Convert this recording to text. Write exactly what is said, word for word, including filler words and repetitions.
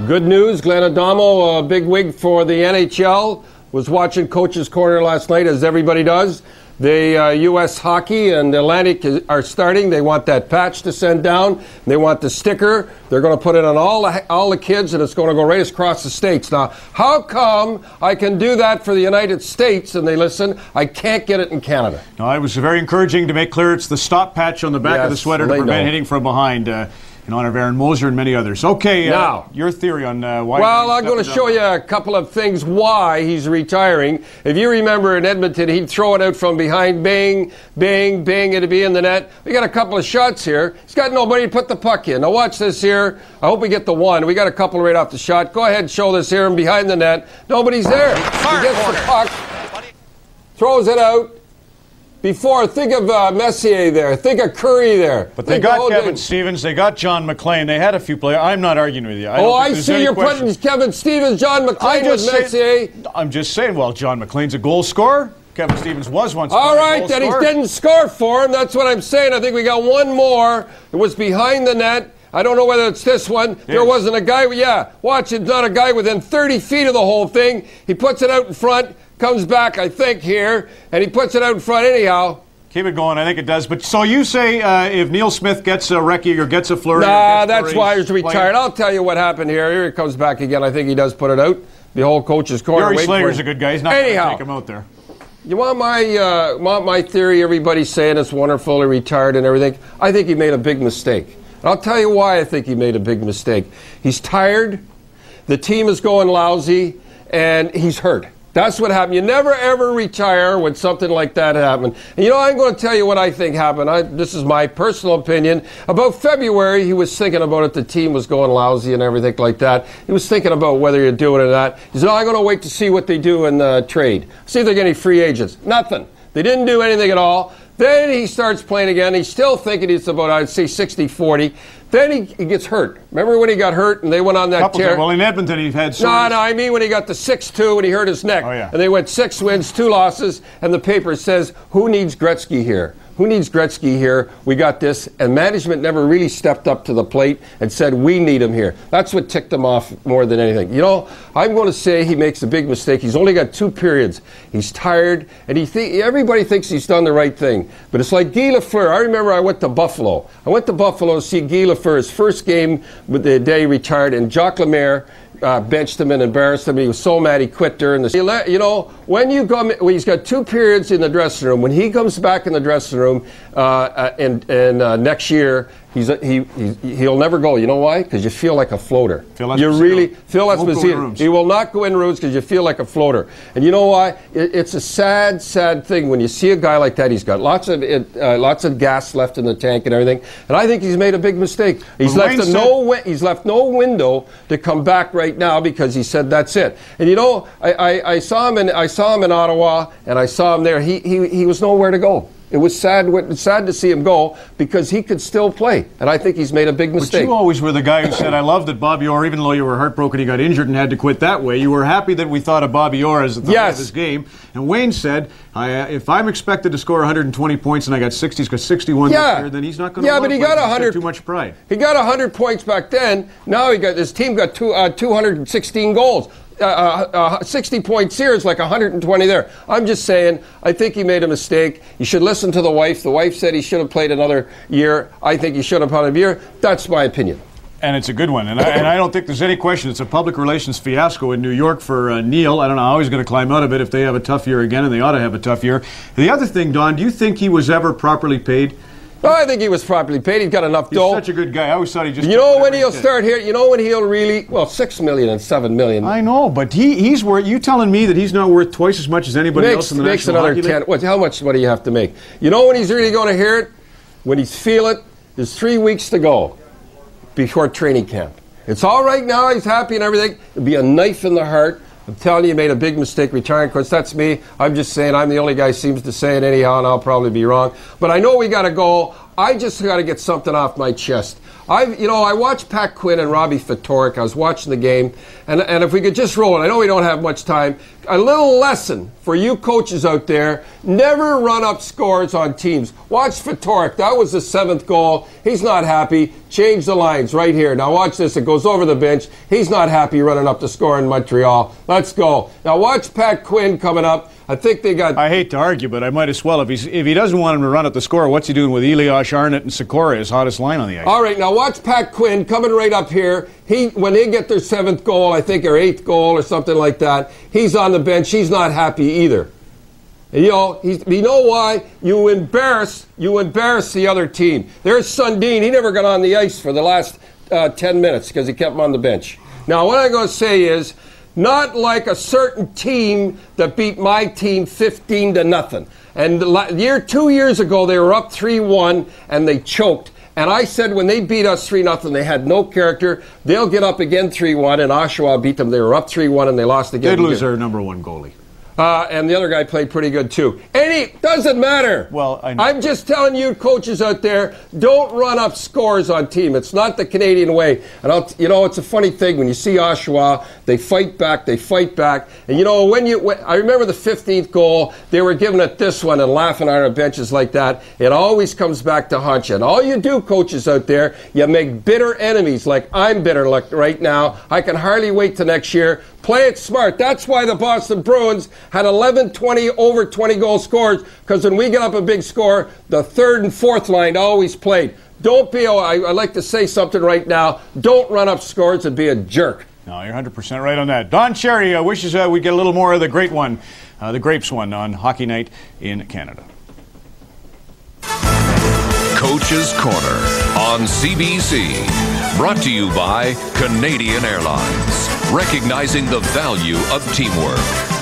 Good news, Glenn Adamo, a big wig for the N H L, was watching Coach's Corner last night, as everybody does. The uh, U S Hockey and Atlantic is, are starting. They want that patch to send down. They want the sticker. They're going to put it on all the, all the kids, and it's going to go right across the states. Now, how come I can do that for the United States, and they listen, I can't get it in Canada? No, it was very encouraging to make clear it's the stop patch on the back yes, of the sweater to prevent know. hitting from behind. Uh, in honor of Aaron Moser and many others. Okay, uh, now, your theory on uh, why... Well, I'm going to show you a couple of things why he's retiring. If you remember in Edmonton, he'd throw it out from behind, bang, bang, bang, it'd be in the net. We got a couple of shots here. He's got nobody to put the puck in. Now watch this here. I hope we get the one. We got a couple right off the shot. Go ahead and show this here and behind the net. Nobody's there. He gets the puck, throws it out. Before, think of uh, Messier there. Think of Curry there. But they think got Kevin thing. Stevens. They got John McLean. They had a few players. I'm not arguing with you. I oh, I see you're question. putting Kevin Stevens, John McLean with say, Messier. I'm just saying, well, John McLean's a goal scorer. Kevin Stevens was once All right, a goal then scorer. he didn't score for him. That's what I'm saying. I think we got one more. It was behind the net. I don't know whether it's this one. Yes. There wasn't a guy. Yeah, watch, it's not a guy within thirty feet of the whole thing. He puts it out in front, comes back, I think, here, and he puts it out in front anyhow. Keep it going. I think it does. But so you say uh, if Neil Smith gets a recce or gets a flurry... Nah, that's why he's retired. I'll tell you what happened here. Here he comes back again. I think he does put it out. The whole Coach's Corner. Gary Slater's a good guy. He's not going to take him out there. You want my, uh, want my theory? Everybody's saying it's wonderful, he retired and everything. I think he made a big mistake. And I'll tell you why I think he made a big mistake. He's tired. The team is going lousy. And he's hurt. That's what happened. You never, ever retire when something like that happened. And you know, I'm going to tell you what I think happened. I, this is my personal opinion. About February, he was thinking about it. The team was going lousy and everything like that. He was thinking about whether you do it or not. He said, oh, I'm going to wait to see what they do in the trade. See if they get any free agents. Nothing. They didn't do anything at all. Then he starts playing again. He's still thinking it's about, I'd say, sixty forty. Then he, he gets hurt. Remember when he got hurt and they went on that Couple tear? Times. Well, in Edmonton, he had... No, no, I mean when he got the six two and he hurt his neck. Oh, yeah. And they went six wins, two losses, and the paper says, who needs Gretzky here? Who needs Gretzky here? We got this. And management never really stepped up to the plate and said, we need him here. That's what ticked him off more than anything. You know, I'm going to say he makes a big mistake. He's only got two periods. He's tired, and he th- everybody thinks he's done the right thing. But it's like Guy Lafleur. I remember I went to Buffalo. I went to Buffalo to see Guy Lafleur, his first game with the day he retired, and Jacques Lemaire Uh, benched him and embarrassed him. He was so mad he quit during the... You know, when you come... When he's got two periods in the dressing room. When he comes back in the dressing room uh, uh, and, and uh, next year, he's a, he, he, he'll never go. You know why? Because you feel like a floater. Phil you really... Phil Won't go in rooms. He will not go in rooms because you feel like a floater. And you know why? It, it's a sad, sad thing when you see a guy like that. He's got lots of it, uh, lots of gas left in the tank and everything. And I think he's made a big mistake. He's left a no. Wi- he's left no window to come back right now because he said that's it. And you know, I, I, I saw him in I saw him in Ottawa, and I saw him there. He he he was nowhere to go. It was sad sad to see him go because he could still play, and I think he's made a big mistake. But you always were the guy who said, I love that Bobby Orr, even though you were heartbroken he got injured and had to quit that way, you were happy that we thought of Bobby Orr as the yes. of his game. And Wayne said, I, uh, if I'm expected to score one hundred twenty points and I got sixty, he's got sixty-one yeah. this year, then he's not going to Yeah, but he got one hundred. Too much pride. He got one hundred points back then. Now he got his team got two, uh, two hundred sixteen goals. Uh, uh, uh, sixty points here is like one hundred twenty there. I'm just saying, I think he made a mistake. You should listen to the wife. The wife said he should have played another year. I think he should have played a year. That's my opinion. And it's a good one. And I, and I don't think there's any question. It's a public relations fiasco in New York for uh, Neil. I don't know how he's going to climb out of it if they have a tough year again, and they ought to have a tough year. The other thing, Don, do you think he was ever properly paid? Oh, I think he was properly paid. He's got enough He's dough. such a good guy. I always thought he just... You know when he'll start here? You know when he'll really... Well, six million and seven million. I know, but he he's worth... You telling me that he's not worth twice as much as anybody makes, else in the makes National another Hockey ten. League? What, how much? What do you have to make? You know when he's really going to hear it? When he's feel it. There's three weeks to go before training camp. It's all right now. He's happy and everything. It'll be a knife in the heart. I'm telling you, you made a big mistake retiring. Of course, that's me. I'm just saying I'm the only guy who seems to say it anyhow, and I'll probably be wrong. But I know we got to go. I just got to get something off my chest. I, you know, I watched Pat Quinn and Robbie Ftorek. I was watching the game, and and if we could just roll it, I know we don't have much time. A little lesson for you coaches out there: never run up scores on teams. Watch Ftorek. That was the seventh goal. He's not happy. Change the lines right here. Now watch this. It goes over the bench. He's not happy running up the score in Montreal. Let's go. Now watch Pat Quinn coming up. I think they got... I hate to argue, but I might as well. If he's if he doesn't want him to run up the score, what's he doing with Elias, Arnott, and Sikora, his hottest line on the ice? All right, now watch Pat Quinn coming right up here. He when they get their seventh goal, I think, or eighth goal or something like that, he's on the bench. He's not happy either. You know, he's, you know why? You embarrass you embarrass the other team. There's Sundin. He never got on the ice for the last uh, ten minutes because he kept him on the bench. Now, what I'm going to say is, not like a certain team that beat my team fifteen to nothing. And the year, two years ago, they were up three one, and they choked. And I said when they beat us three nothing, they had no character. They'll get up again three one, and Oshawa beat them. They were up three one, and they lost again. They'd lose their number one goalie. Uh, and the other guy played pretty good, too. Any, doesn't matter. Well, I know. I'm just telling you, coaches out there, don't run up scores on team. It's not the Canadian way. And, I'll, you know, it's a funny thing. When you see Oshawa, they fight back, they fight back. And, you know, when you, when, I remember the fifteenth goal, they were giving it this one and laughing on our benches like that. It always comes back to haunt you. And all you do, coaches out there, you make bitter enemies like I'm bitter like right now. I can hardly wait till next year. Play it smart. That's why the Boston Bruins had eleven, twenty, over twenty goal scores, because when we get up a big score, the third and fourth line always played. Don't be, oh, I, I'd like to say something right now. Don't run up scores and be a jerk. No, you're one hundred percent right on that. Don Cherry uh, wishes uh, we'd get a little more of the great one, uh, the Grapes one on Hockey Night in Canada. Coach's Corner on C B C. Brought to you by Canadian Airlines, recognizing the value of teamwork.